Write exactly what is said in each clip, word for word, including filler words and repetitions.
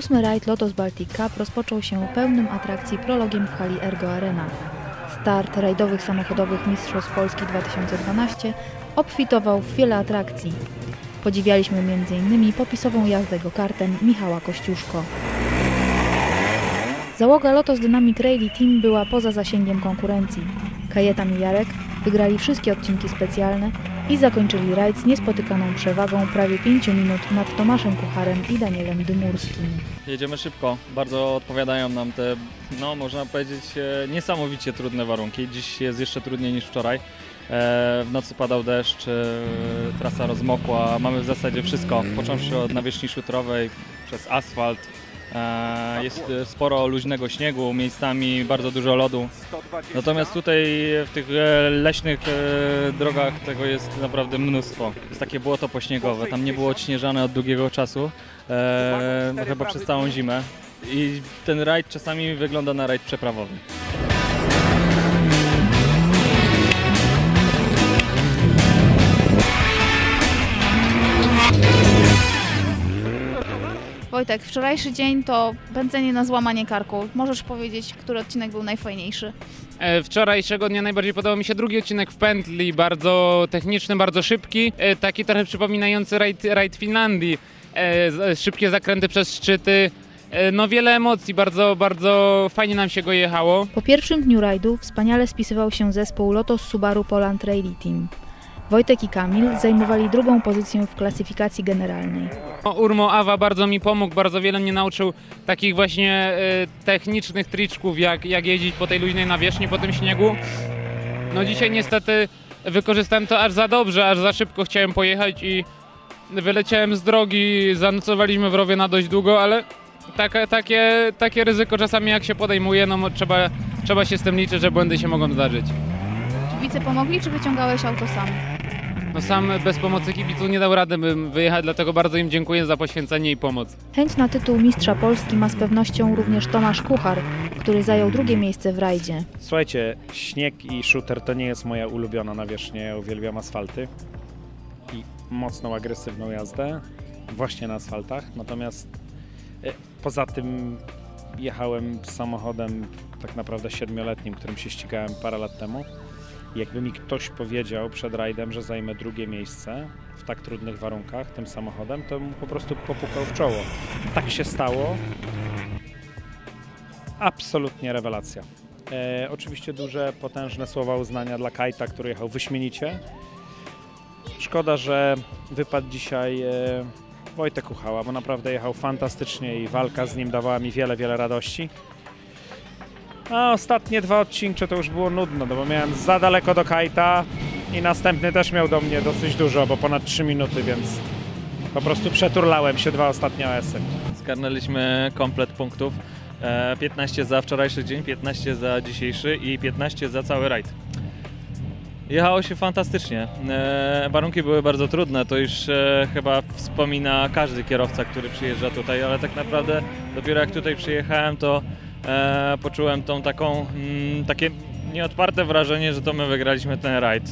Ósmy rajd Lotos Baltic Cup rozpoczął się pełnym atrakcji prologiem w hali Ergo Arena. Start rajdowych samochodowych Mistrzostw Polski dwa tysiące dwanaście obfitował w wiele atrakcji. Podziwialiśmy między innymi popisową jazdę go-kartem Michała Kościuszko. Załoga Lotos Dynamic Rally Team była poza zasięgiem konkurencji. Kajetan i Jarek wygrali wszystkie odcinki specjalne i zakończyli rajd z niespotykaną przewagą prawie pięciu minut nad Tomaszem Kucharem i Danielem Dymurskim. Jedziemy szybko, bardzo odpowiadają nam te, no można powiedzieć, niesamowicie trudne warunki. Dziś jest jeszcze trudniej niż wczoraj. W nocy padał deszcz, trasa rozmokła, mamy w zasadzie wszystko, począwszy od nawierzchni szutrowej, przez asfalt. Jest sporo luźnego śniegu, miejscami bardzo dużo lodu. Natomiast tutaj w tych leśnych drogach tego jest naprawdę mnóstwo. Jest takie błoto pośniegowe, tam nie było odśnieżane od długiego czasu, no chyba przez całą zimę. I ten rajd czasami wygląda na rajd przeprawowy. Wojtek, wczorajszy dzień to pędzenie na złamanie karku. Możesz powiedzieć, który odcinek był najfajniejszy? Wczorajszego dnia najbardziej podobał mi się drugi odcinek w pętli, bardzo techniczny, bardzo szybki, taki trochę przypominający rajd, rajd Finlandii. Szybkie zakręty przez szczyty, no wiele emocji, bardzo, bardzo fajnie nam się go jechało. Po pierwszym dniu rajdu wspaniale spisywał się zespół Lotos Subaru Poland Rally Team. Wojtek i Kamil zajmowali drugą pozycję w klasyfikacji generalnej. Urmo Awa bardzo mi pomógł, bardzo wiele mnie nauczył takich właśnie y, technicznych triczków, jak, jak jeździć po tej luźnej nawierzchni, po tym śniegu. No dzisiaj niestety wykorzystałem to aż za dobrze, aż za szybko chciałem pojechać i wyleciałem z drogi, zanocowaliśmy w rowie na dość długo, ale taka, takie, takie ryzyko czasami jak się podejmuje, no trzeba, trzeba się z tym liczyć, że błędy się mogą zdarzyć. Kibice pomogli, czy wyciągałeś auto sam? No sam bez pomocy kibiców nie dał rady bym wyjechać, dlatego bardzo im dziękuję za poświęcenie i pomoc. Chęć na tytuł mistrza Polski ma z pewnością również Tomasz Kuchar, który zajął drugie miejsce w rajdzie. Słuchajcie, śnieg i shooter to nie jest moja ulubiona nawierzchnia, ja uwielbiam asfalty i mocną, agresywną jazdę właśnie na asfaltach, natomiast e, poza tym jechałem samochodem tak naprawdę siedmioletnim, którym się ścigałem parę lat temu. Jakby mi ktoś powiedział przed rajdem, że zajmę drugie miejsce w tak trudnych warunkach tym samochodem, to bym po prostu popukał w czoło. Tak się stało. Absolutnie rewelacja. E, oczywiście duże, potężne słowa uznania dla Kajta, który jechał wyśmienicie. Szkoda, że wypadł dzisiaj e, Wojtek Kuchała, bo naprawdę jechał fantastycznie i walka z nim dawała mi wiele, wiele radości. A ostatnie dwa odcinki to już było nudno, no bo miałem za daleko do Kajta i następny też miał do mnie dosyć dużo, bo ponad trzy minuty, więc po prostu przeturlałem się dwa ostatnie O S-y. Zgarnęliśmy komplet punktów, piętnaście za wczorajszy dzień, piętnaście za dzisiejszy i piętnaście za cały rajd. Jechało się fantastycznie, warunki były bardzo trudne, to już chyba wspomina każdy kierowca, który przyjeżdża tutaj, ale tak naprawdę dopiero jak tutaj przyjechałem, to E, poczułem tą taką, mm, takie nieodparte wrażenie, że to my wygraliśmy ten rajd.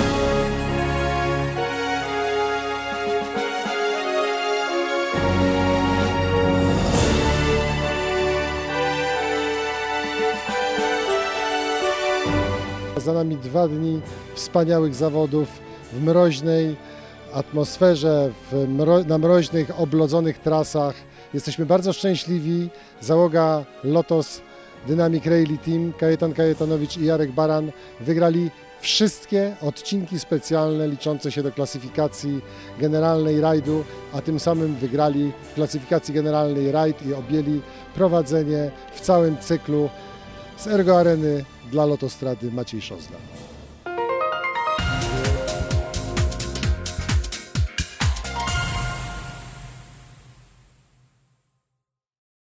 Za nami dwa dni wspaniałych zawodów w mroźnej atmosferze, w mro na mroźnych, oblodzonych trasach. Jesteśmy bardzo szczęśliwi. Załoga Lotos Dynamic Rally Team, Kajetan Kajetanowicz i Jarek Baran wygrali wszystkie odcinki specjalne liczące się do klasyfikacji generalnej rajdu, a tym samym wygrali w klasyfikacji generalnej rajd i objęli prowadzenie w całym cyklu z Ergo Areny dla Lotostrady Maciej Szozda.